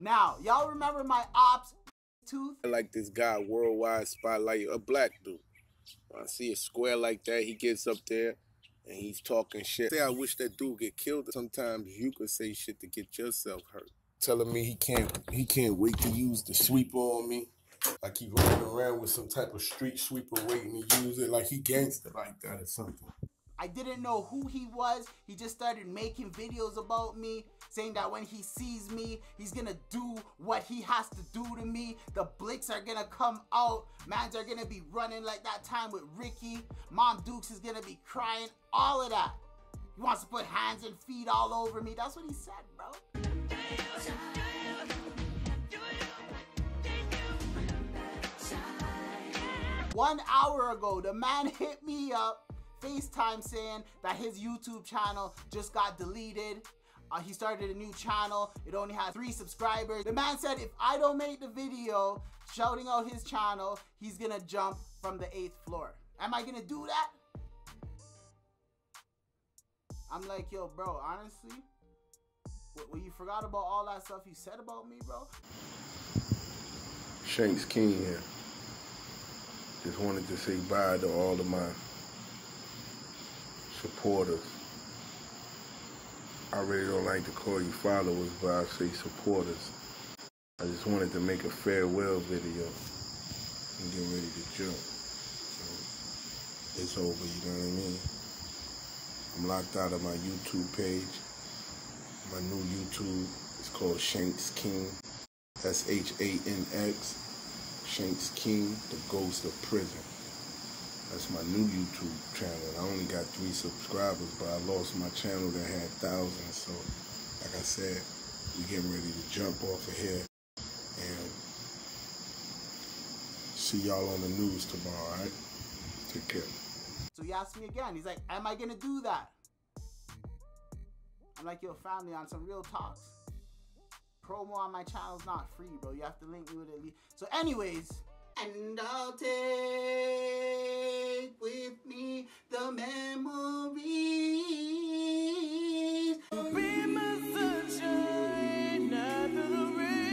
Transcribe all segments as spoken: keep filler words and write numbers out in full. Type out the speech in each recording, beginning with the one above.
Now, y'all remember my ops tooth? I like this guy, worldwide spotlight, a black dude. When I see a square like that, he gets up there and he's talking shit. Say, I wish that dude get killed. Sometimes you could say shit to get yourself hurt. Telling me he can't, he can't wait to use the sweeper on me. Like he running around with some type of street sweeper waiting to use it. Like he gangster like that or something. I didn't know who he was. He just started making videos about me, saying that when he sees me, he's gonna do what he has to do to me. The blicks are gonna come out. Mans are gonna be running like that time with Ricky. Mom Dukes is gonna be crying. All of that. He wants to put hands and feet all over me. That's what he said, bro. One hour ago, the man hit me up, FaceTime, saying that his YouTube channel just got deleted. Uh, he started a new channel. It only had three subscribers. The man said if I don't make the video shouting out his channel, he's gonna jump from the eighth floor. Am I gonna do that? I'm like, yo, bro, honestly, well, you forgot about all that stuff you said about me, bro? six I X nine I N E here. Just wanted to say bye to all of my supporters. I really don't like to call you followers, but I say supporters. I just wanted to make a farewell video and get ready to jump. So it's over, you know what I mean? I'm locked out of my YouTube page. My new YouTube is called Shanks King. S H A N X. Shanks King, the ghost of prison. That's my new YouTube channel. I only got three subscribers, but I lost my channel that had thousands. So, like I said, we getting ready to jump off of here and see y'all on the news tomorrow, all right? Take care. So he asked me again. He's like, am I gonna do that? I'm like, yo, family, on some real talks. Promo on my channel is not free, bro. You have to link me with it. So anyways, and I'll take with me the memories. Be my sunshine after the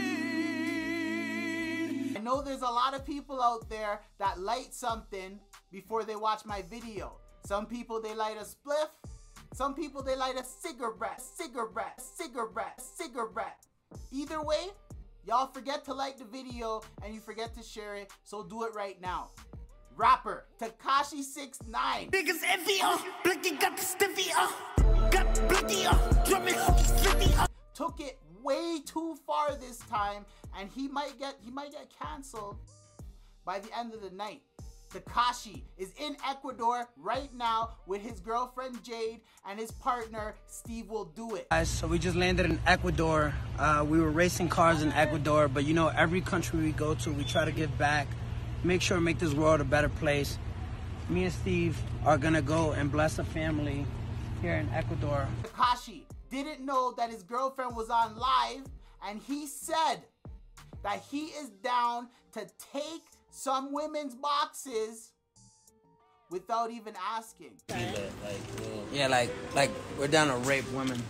rain. I know there's a lot of people out there that light something before they watch my video. Some people, they light a spliff. Some people, they light a cigarette, cigarette, cigarette, cigarette. Either way, y'all forget to like the video and you forget to share it, so do it right now. Rapper Tekashi six nine. Niggas envy, uh, Blicky got the stiffy, uh, got Blicky, uh, drumming home fifty, uh. Took it way too far this time, and he might get he might get canceled by the end of the night. Tekashi is in Ecuador right now with his girlfriend Jade and his partner Steve Will Do It. Guys, so we just landed in Ecuador. Uh, we were racing cars in Ecuador, but you know, every country we go to, we try to give back, make sure to make this world a better place. Me and Steve are gonna go and bless a family here in Ecuador. Tekashi didn't know that his girlfriend was on live, and he said that he is down to take some women's boxes without even asking. Yeah, like like we're down to rape women.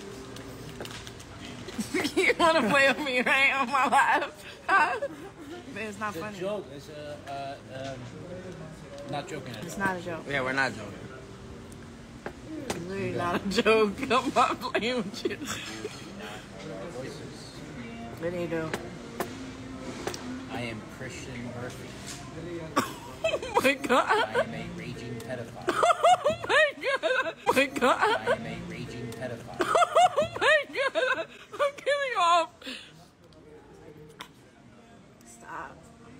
You wanna play with me, right, on my live? Huh? But it's not It's funny. a joke. It's a, uh, um, not joking at all. It's not a joke. Yeah, we're not joking. It's really not a joke. I'm not playing with you. What do you do? I am Christian Murphy. Oh my god. I am a raging pedophile. Oh my god. Oh my god. I am a raging pedophile. Oh my god. I'm getting off. Stop.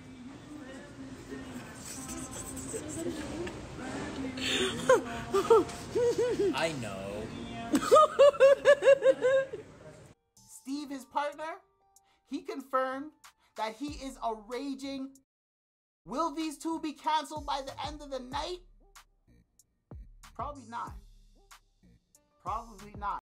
I know. Steve, his partner, he confirmed that he is a raging. Will these two be canceled by the end of the night? Probably not. Probably not.